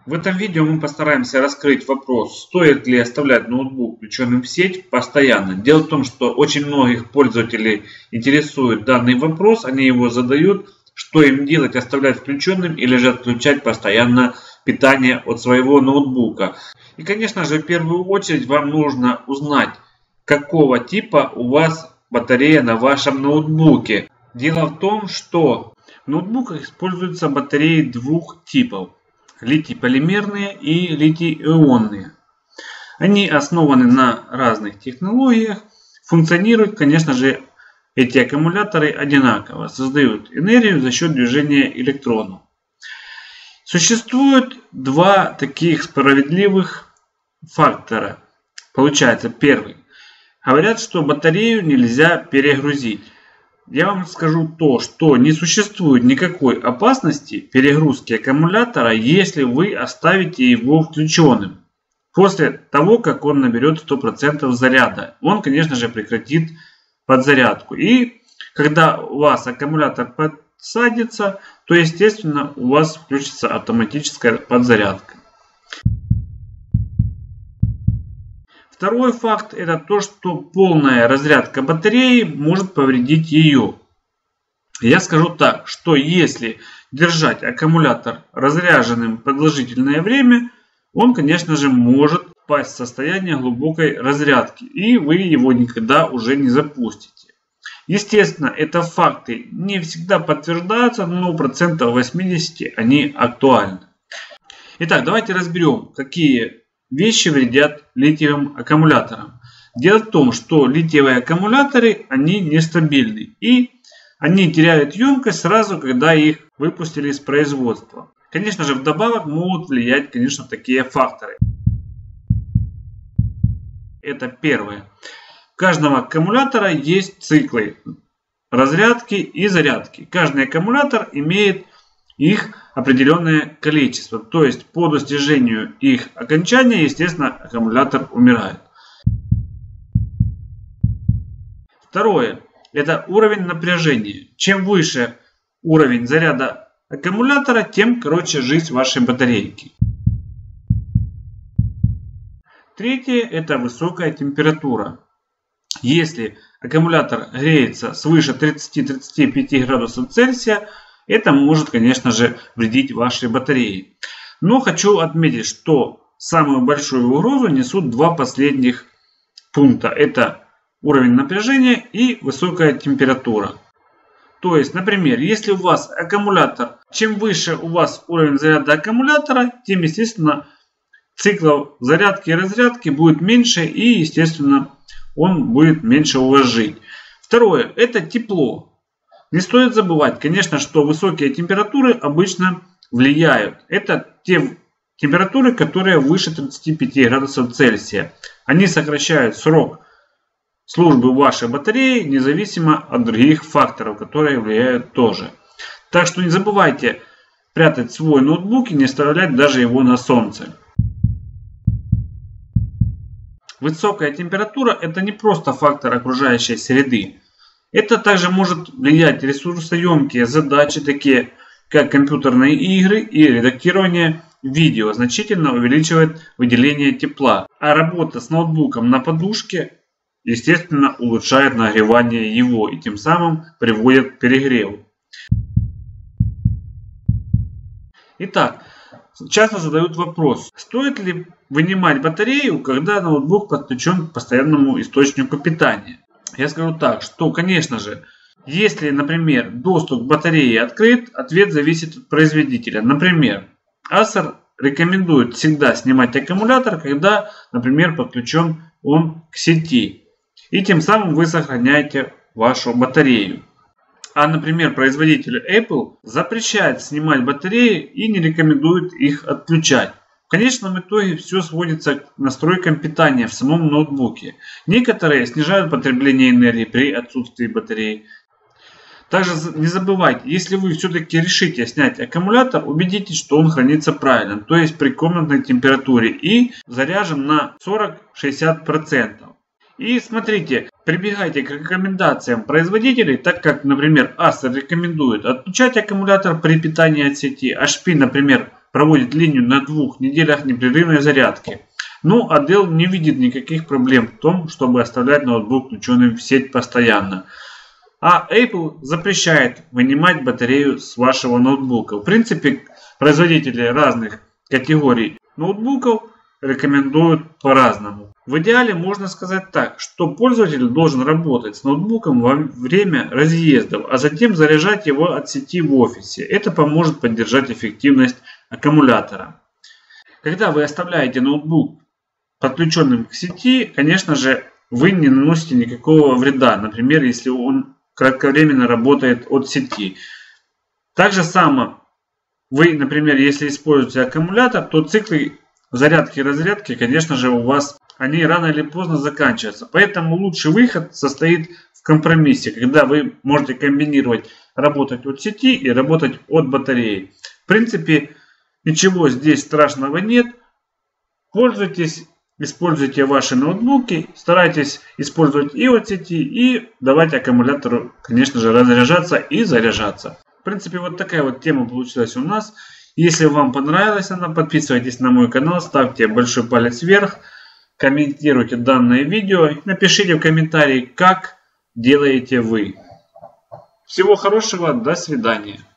В этом видео мы постараемся раскрыть вопрос, стоит ли оставлять ноутбук включенным в сеть постоянно. Дело в том, что очень многих пользователей интересует данный вопрос, они его задают, что им делать, оставлять включенным или же отключать постоянно питание от своего ноутбука. И, конечно же, в первую очередь вам нужно узнать, какого типа у вас батарея на вашем ноутбуке. Дело в том, что в ноутбуках используются батареи двух типов. Литий-полимерные и литий-ионные. Они основаны на разных технологиях. Функционируют, конечно же, эти аккумуляторы одинаково. Создают энергию за счет движения электронов. Существует два таких справедливых фактора. Получается, первый. Говорят, что батарею нельзя перегрузить. Я вам скажу то, что не существует никакой опасности перегрузки аккумулятора, если вы оставите его включенным. После того, как он наберет 100% заряда, он, конечно же, прекратит подзарядку. И когда у вас аккумулятор подсадится, то, естественно, у вас включится автоматическая подзарядка. Второй факт — это то, что полная разрядка батареи может повредить ее. Я скажу так, что если держать аккумулятор разряженным продолжительное время, он, конечно же, может впасть в состояние глубокой разрядки, и вы его никогда уже не запустите. Естественно, это факты не всегда подтверждаются, но 80% они актуальны. Итак, давайте разберем, какие вещи вредят литиевым аккумуляторам. Дело в том, что литиевые аккумуляторы, они нестабильны. И они теряют емкость сразу, когда их выпустили из производства. Конечно же, вдобавок могут влиять, конечно, такие факторы. Это первое. У каждого аккумулятора есть циклы разрядки и зарядки. Каждый аккумулятор имеет их определенное количество. То есть по достижению их окончания, естественно, аккумулятор умирает. Второе. Это уровень напряжения. Чем выше уровень заряда аккумулятора, тем короче жизнь вашей батарейки. Третье. Это высокая температура. Если аккумулятор греется свыше 30-35 градусов Цельсия, это может, конечно же, вредить вашей батарее. Но хочу отметить, что самую большую угрозу несут два последних пункта. Это уровень напряжения и высокая температура. То есть, например, если у вас аккумулятор, чем выше у вас уровень заряда аккумулятора, тем, естественно, циклов зарядки и разрядки будет меньше и, естественно, он будет меньше у вас жить. Второе, это тепло. Не стоит забывать, конечно, что высокие температуры обычно влияют. Это те температуры, которые выше 35 градусов Цельсия. Они сокращают срок службы вашей батареи, независимо от других факторов, которые влияют тоже. Так что не забывайте прятать свой ноутбук и не оставлять даже его на солнце. Высокая температура — это не просто фактор окружающей среды. Это также может влиять ресурсоемкие задачи, такие как компьютерные игры и редактирование видео, значительно увеличивает выделение тепла. А работа с ноутбуком на подушке, естественно, улучшает нагревание его и тем самым приводит к перегреву. Итак, часто задают вопрос, стоит ли вынимать батарею, когда ноутбук подключен к постоянному источнику питания. Я скажу так, что, конечно же, если, например, доступ к батарее открыт, ответ зависит от производителя. Например, Acer рекомендует всегда снимать аккумулятор, когда, например, подключен он к сети. И тем самым вы сохраняете вашу батарею. А, например, производитель Apple запрещает снимать батареи и не рекомендует их отключать. В конечном итоге все сводится к настройкам питания в самом ноутбуке. Некоторые снижают потребление энергии при отсутствии батареи. Также не забывайте, если вы все-таки решите снять аккумулятор, убедитесь, что он хранится правильно, то есть при комнатной температуре и заряжен на 40-60%. И смотрите, прибегайте к рекомендациям производителей, так как, например, Acer рекомендует отключать аккумулятор при питании от сети, HP, например, проводит линию на 2 неделях непрерывной зарядки. Ну, а Dell не видит никаких проблем в том, чтобы оставлять ноутбук включенным в сеть постоянно. А Apple запрещает вынимать батарею с вашего ноутбука. В принципе, производители разных категорий ноутбуков рекомендуют по-разному. В идеале можно сказать так, что пользователь должен работать с ноутбуком во время разъездов, а затем заряжать его от сети в офисе. Это поможет поддержать эффективность аккумулятора. Когда вы оставляете ноутбук подключенным к сети, конечно же, вы не наносите никакого вреда. Например, если он кратковременно работает от сети. Так же само вы, например, если используете аккумулятор, то циклы зарядки и разрядки, конечно же, у вас они рано или поздно заканчиваются. Поэтому лучший выход состоит в компромиссе, когда вы можете комбинировать работать от сети и работать от батареи. В принципе, ничего здесь страшного нет. Пользуйтесь, используйте ваши ноутбуки, старайтесь использовать и от сети, и давать аккумулятору, конечно же, разряжаться и заряжаться. В принципе, вот такая вот тема получилась у нас. Если вам понравилась она, подписывайтесь на мой канал, ставьте большой палец вверх, комментируйте данное видео, напишите в комментарии, как делаете вы. Всего хорошего, до свидания.